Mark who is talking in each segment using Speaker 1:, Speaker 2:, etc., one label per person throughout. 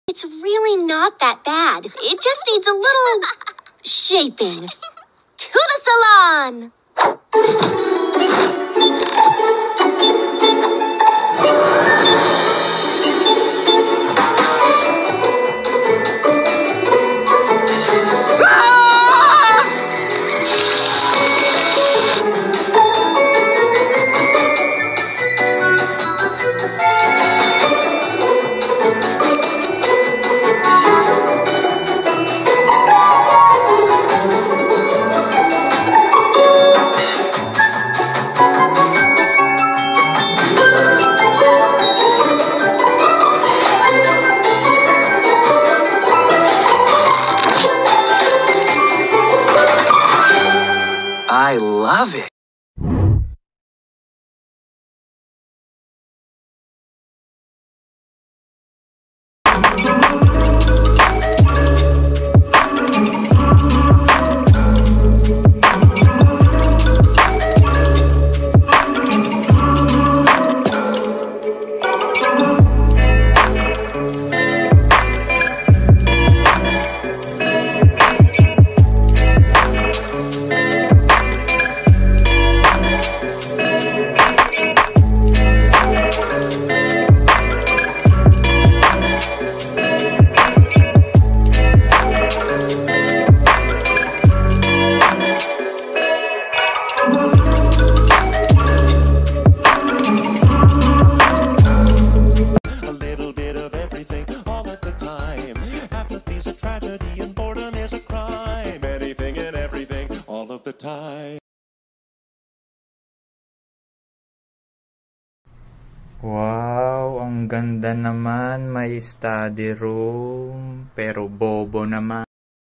Speaker 1: It's really not that bad. It just needs a little shaping. To the salon!
Speaker 2: I love it.
Speaker 3: Tragedy and boredom is a crime. Anything and everything, all of the time.
Speaker 4: Wow, ang ganda naman. May study room. Pero bobo naman.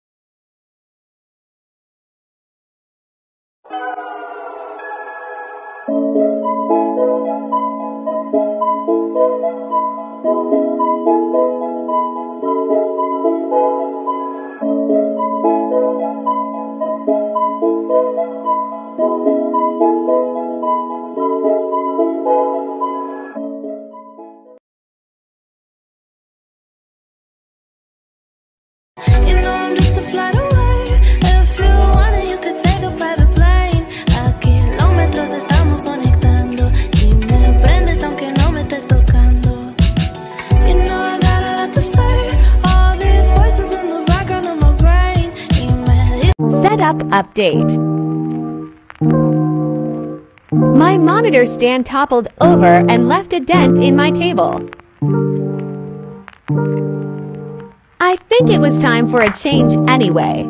Speaker 5: You know I'm just a flight away. If you want it, you could take a private plane. A kilómetros estamos conectando. Y me prendes aunque no me estés tocando. You know I got a lot to say. All these voices in the background of my brain.
Speaker 6: Setup update. My monitor stand toppled over and left a dent in my table. I think it was time for a change anyway.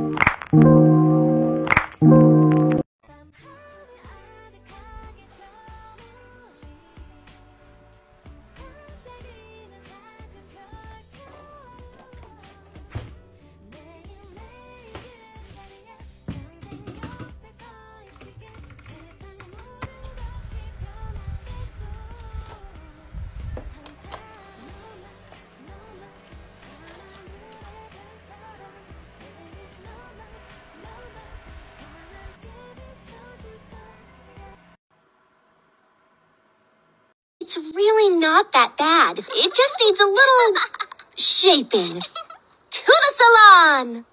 Speaker 1: It's really not that bad. It just needs a little shaping. To the salon!